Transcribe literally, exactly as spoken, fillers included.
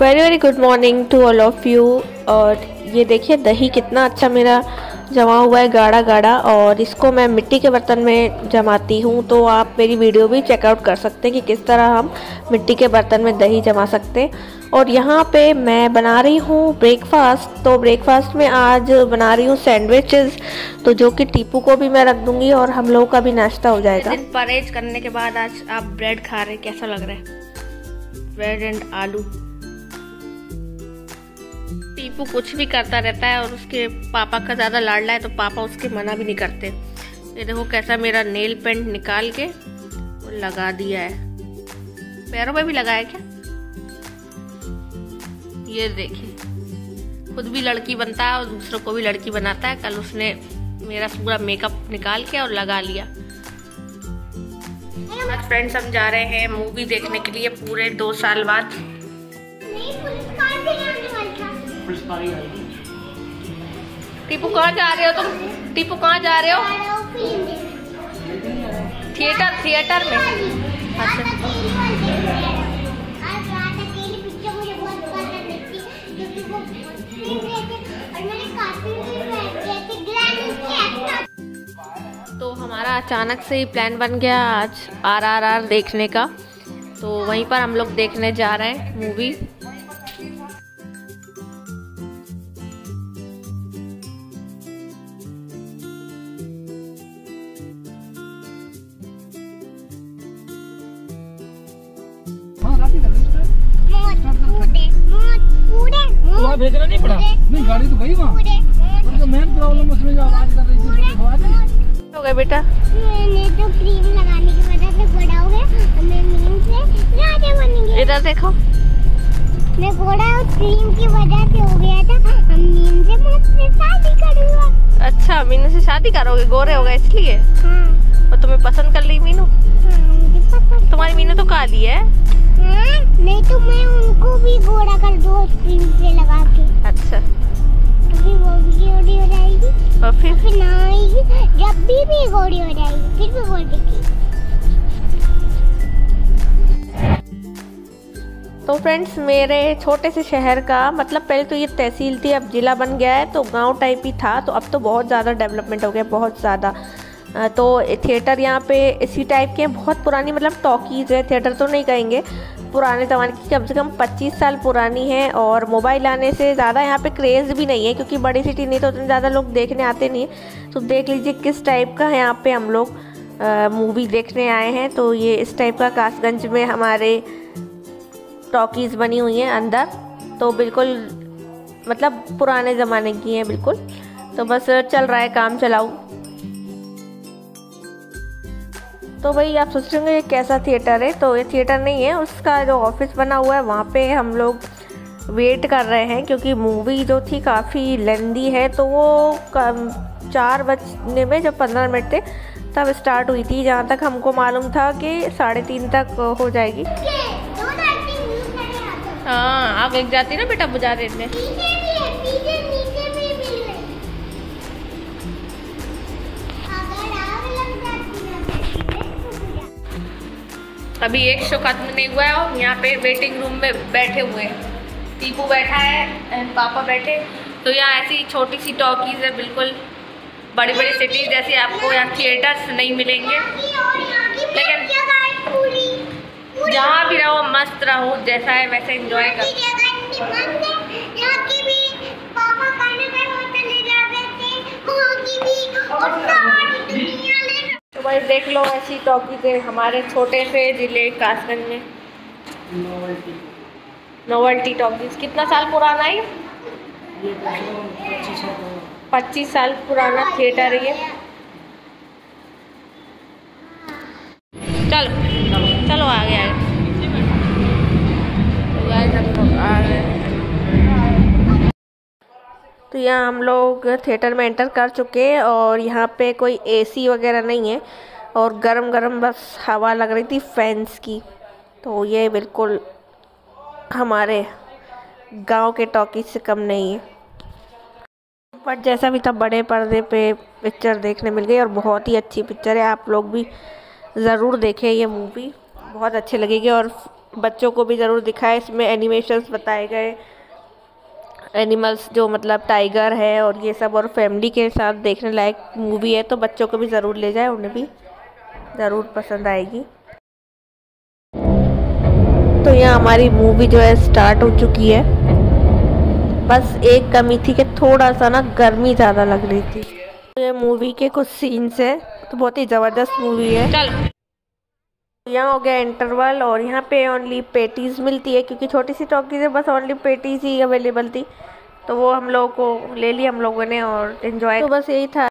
Very very good morning to all of you. और ये देखिए दही कितना अच्छा मेरा जमा हुआ है, गाढ़ा गाढ़ा, और इसको मैं मिट्टी के बर्तन में जमाती हूँ। तो आप मेरी वीडियो भी चेकआउट कर सकते हैं कि किस तरह हम मिट्टी के बर्तन में दही जमा सकते हैं। और यहाँ पे मैं बना रही हूँ ब्रेकफास्ट। तो ब्रेकफास्ट में आज बना रही हूँ सैंडविचेस, तो जो कि टीपू को भी मैं रख दूँगी और हम लोगों का भी नाश्ता हो जाएगा। दिन परहेज करने के बाद आज आप ब्रेड खा रहे, कैसा लग रहा है? ब्रेड एंड आलू। टीपू कुछ भी करता रहता है और उसके पापा का ज़्यादा लाडला है तो पापा उसके मना भी नहीं करते। ये देखो कैसा मेरा नेल पेंट निकाल के और लगा दिया है। पैरों में भी लगाया क्या? ये देखिए, खुद भी लड़की बनता है और दूसरों को भी लड़की बनाता है। कल उसने मेरा पूरा मेकअप निकाल के और लगा लिया। आज फ्रेंड्स हम जा रहे हैं मूवी देखने के लिए पूरे दो साल बाद। टीपू कहाँ जा रहे हो तुम? टीपू कहाँ जा रहे हो? थिएटर थिएटर में। अच्छा, तो हमारा अचानक से ही प्लान बन गया आज आर आर आर देखने का। तो वहीं पर हम लोग देखने जा रहे हैं मूवी। भेजना नहीं पड़ा, नहीं गाड़ी तो गई वहाँ। तो मेन प्रॉब्लम उसमें जो आवाज कर रही थी हो गया बेटा। मैंने तो क्रीम लगाने की वजह से बड़ा हो गया, मैं नीम से राजा बन गया। इधर देखो, मैं बड़ा क्रीम की वजह से हो गया था। हम नीम से मुझसे शादी करूँगा। अच्छा, मीनू से शादी करोगे? गोरे हो गए इसलिए? हाँ। और तुम्हें पसंद कर ली मीनू? हाँ, मुझे पसंद। तुम्हारी मीनू तो काली है। हाँ, नहीं तो मैं उनको भी गोरा कर दूँ क्रीम से लगा के। अच्छा, तो फिर वो भी गोरी हो जाएगी और फिर फिर ना आएगी। जब भी भी गोरी हो जाएगी फिर भी गोरी दिखेगी। तो फ्रेंड्स, मेरे छोटे से शहर का मतलब पहले तो ये तहसील थी, अब जिला बन गया है। तो गांव टाइप ही था, तो अब तो बहुत ज़्यादा डेवलपमेंट हो गया, बहुत ज़्यादा। तो थिएटर यहाँ पे इसी टाइप के हैं, बहुत पुरानी मतलब टॉकीज़ है, थिएटर तो नहीं कहेंगे, पुराने ज़माने की, कम से कम पच्चीस साल पुरानी है। और मोबाइल आने से ज़्यादा यहाँ पे क्रेज़ भी नहीं है, क्योंकि बड़ी सिटी नहीं तो उतने ज़्यादा लोग देखने आते नहीं है। तो देख लीजिए किस टाइप का यहाँ पे हम लोग मूवी देखने आए हैं। तो ये इस टाइप का कासगंज में हमारे टॉकीज़ बनी हुई हैं अंदर। तो बिल्कुल मतलब पुराने ज़माने की हैं बिल्कुल। तो बस चल रहा है काम चलाऊ। तो भाई आप सोच रहे होंगे ये कैसा थिएटर है? तो ये थिएटर नहीं है, उसका जो ऑफिस बना हुआ है वहाँ पे हम लोग वेट कर रहे हैं, क्योंकि मूवी जो थी काफ़ी लेंदी है। तो वो चार बजने में जब पंद्रह मिनट थे तब स्टार्ट हुई थी, जहाँ तक हमको मालूम था कि साढ़े तीन तक हो जाएगी। हाँ, आग लग जाती ना बेटा, बुझा देते। अभी एक शो खत्म नहीं हुआ है और यहाँ पे वेटिंग रूम में बैठे हुए हैं। टीपू बैठा है, पापा बैठे। तो यहाँ ऐसी छोटी सी टॉकीज़ है, बिल्कुल बड़ी बड़ी सिटी जैसे आपको यहाँ थिएटर्स नहीं मिलेंगे। लेकिन जहाँ भी रहो मस्त रहो, जैसा है वैसे एंजॉय करो। तो भाई देख लो ऐसी टॉकीज़ है हमारे छोटे से जिले कासगंज में। नोवेल्टी नोवेल्टी टॉकीज़ कितना साल पुराना है? पच्चीस साल पुराना थिएटर है ये। चलो चलो आगे आगे। तो यहाँ हम लोग थिएटर में एंटर कर चुके हैं और यहाँ पे कोई एसी वगैरह नहीं है और गरम गरम बस हवा लग रही थी फैंस की। तो ये बिल्कुल हमारे गांव के टॉकीज से कम नहीं है, बट जैसा भी था बड़े पर्दे पे पिक्चर देखने मिल गई और बहुत ही अच्छी पिक्चर है। आप लोग भी ज़रूर देखें, ये मूवी बहुत अच्छी लगेगी। और बच्चों को भी ज़रूर दिखाएं। इसमें एनिमेशंस बताए गए, एनिमल्स जो मतलब टाइगर है और ये सब, और फैमिली के साथ देखने लायक मूवी है, तो बच्चों को भी ज़रूर ले जाए, उन्हें भी ज़रूर पसंद आएगी। तो यहाँ हमारी मूवी जो है स्टार्ट हो चुकी है। बस एक कमी थी कि थोड़ा सा ना गर्मी ज़्यादा लग रही थी। तो ये मूवी के कुछ सीन्स है, तो बहुत ही ज़बरदस्त मूवी है। चल यहाँ हो गया इंटरवल, और यहाँ पे ओनली पेटीज़ मिलती है क्योंकि छोटी सी टॉकीज़ है, बस ओनली पेटीज़ ही अवेलेबल थी, तो वो हम लोगों को ले ली हम लोगों ने और एंजॉय। तो बस यही था।